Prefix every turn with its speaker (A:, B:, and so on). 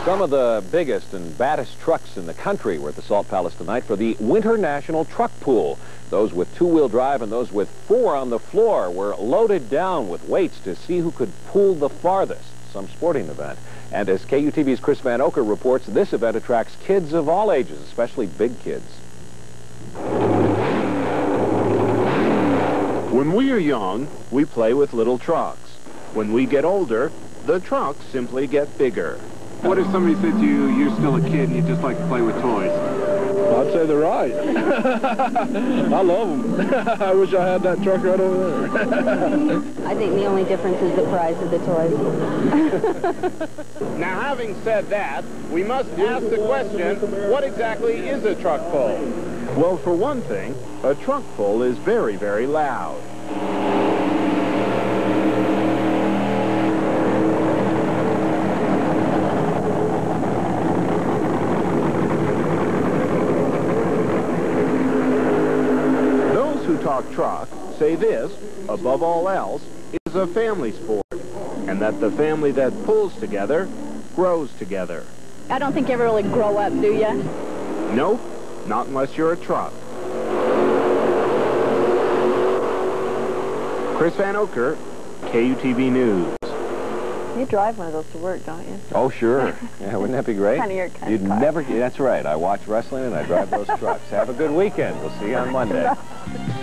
A: Some of the biggest and baddest trucks in the country were at the Salt Palace tonight for the Winter National Truck Pool. Those with two-wheel drive and those with four on the floor were loaded down with weights to see who could pull the farthest. Some sporting event. And as KUTV's Chris Van Oker reports, this event attracts kids of all ages, especially big kids.
B: When we are young, we play with little trucks. When we get older, the trucks simply get bigger.
C: What if somebody said to you, you're still a kid and you just like to play with toys?
D: I'd say they're right. I love them. I wish I had that truck right over there.
E: I think the only difference is the price of the toys.
B: Now, having said that, we must ask the question, what exactly is a truck pull? Well, for one thing, a truck pull is very, very loud. Who talk truck say this, above all else, is a family sport, and that the family that pulls together grows together.
E: I don't think you ever really grow up, do you?
B: Nope, not unless you're a truck. Chris Van Oker, KUTV News.
E: You drive one of those to work, don't you?
A: Oh, sure. Yeah, wouldn't that be great?
E: Kind of your kind
A: You'd
E: of car.
A: never. That's right. I watch wrestling and I drive those trucks. Have a good weekend. We'll see you on Monday.